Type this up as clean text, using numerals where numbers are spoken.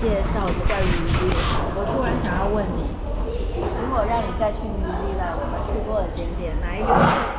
介绍的叫渔猎。我突然想要问你，如果让你再去纽西兰，我们去过的景点，哪一个